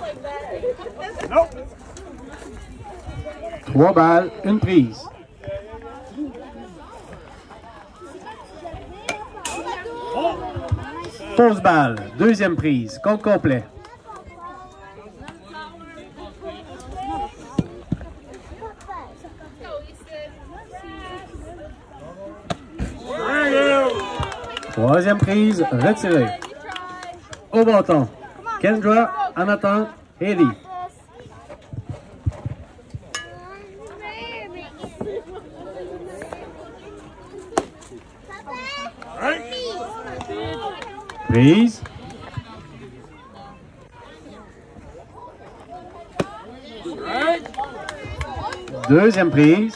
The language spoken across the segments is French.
3 balles, une prise. Pause balle, deuxième prise, compte complet. Troisième prise, retirée. Au bâton, Kendra, en attente, Haley. Prise. Deuxième prise.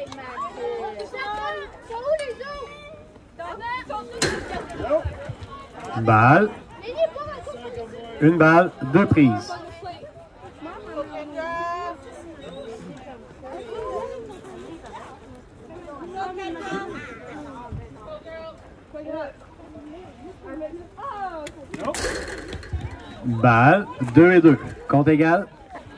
Balle. Une balle, deux prises. Balle, 2 et 2. Compte égal.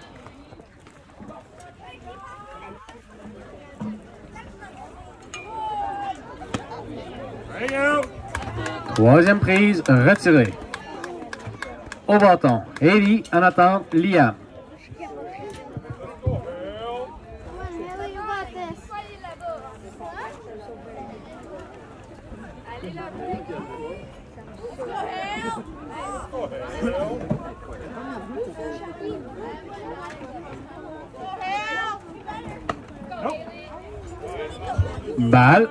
Troisième prise, retirée. Au bâton, Haley, en attente, Liam. Balle.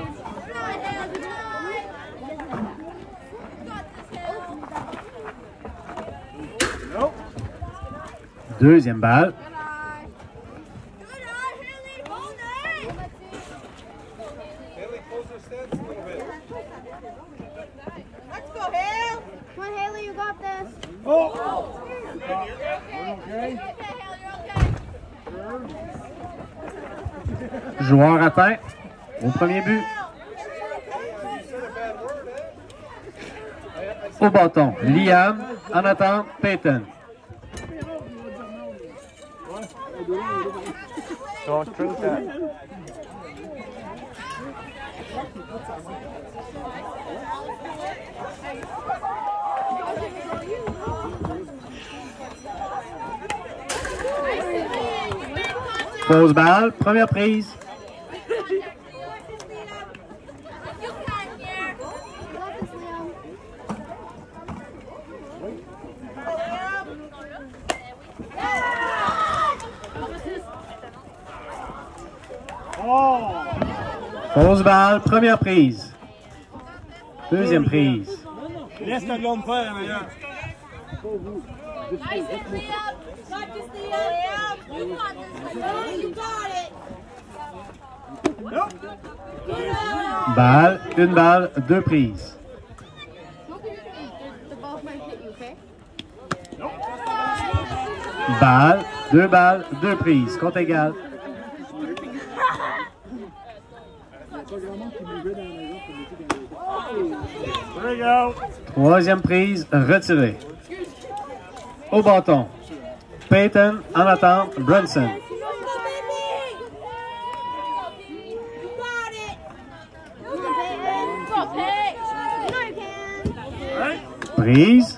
Deuxième balle. Joueur atteint au premier but. Au bâton, Liam, en attente, Peyton. Pause balle, première prise. Pause balle, première prise. Deuxième prise. Laisse le l'homme faire, Liam. Balle, une balle, deux prises. Balle, deux balles, deux prises. Compte égal. Troisième prise, retirée. Au bâton, Peyton, en attente, Brunson. Prise.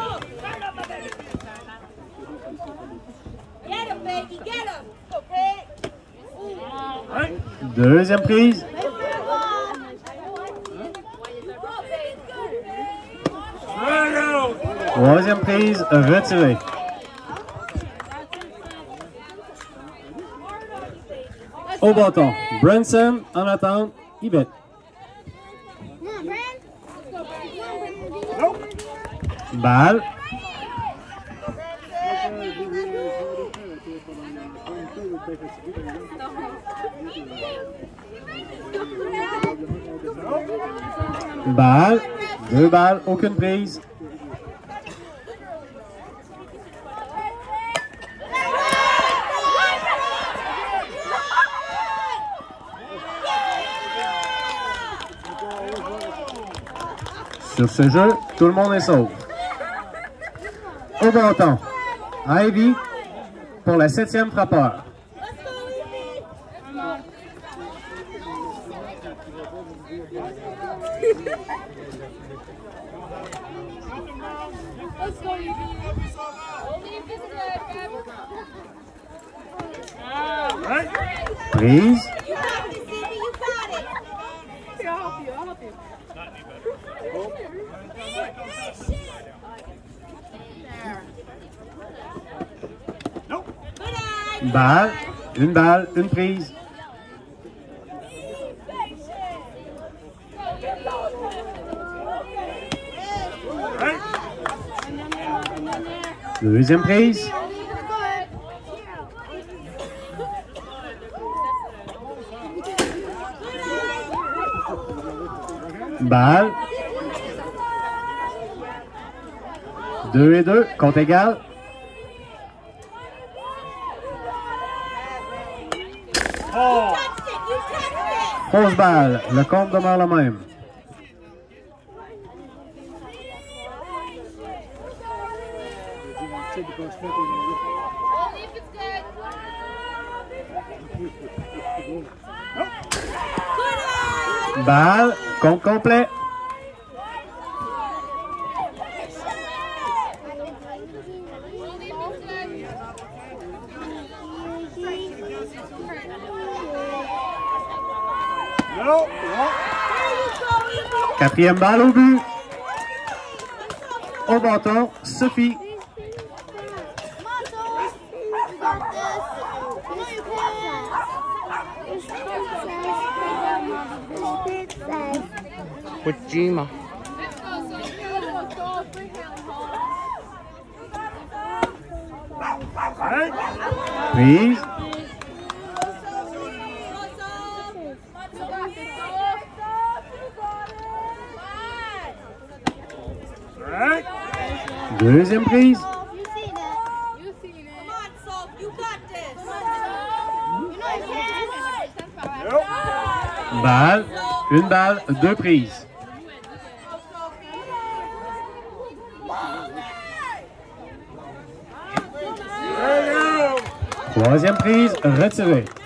Deuxième prise. Troisième prise, retirée. Au bâton, Brunson, en attente, Yvette. Balle. Balle. Deux balles, aucune prise. Sur ce jeu, tout le monde est sauf. Au bâton, Ivy pour la 7e frappeur. Let's go, Evie. Only if it's good, Prise. You got this, Evie. You got it. Here, I'll help you. I'll help you. Balle. Une balle, une prise. Deuxième prise. Balle. 2 et 2, compte égal. Fausse balle, le compte demeure le même. Only if it's good. Balle, compte complet. Only if it's good. Quatrième balle au but. Au bâton, Sophie. With Gima. Prise. Deuxième prise. You seen it. Come on, Soph. You got this. You know you Balle, une balle, deux prises. Troisième prise, retirée.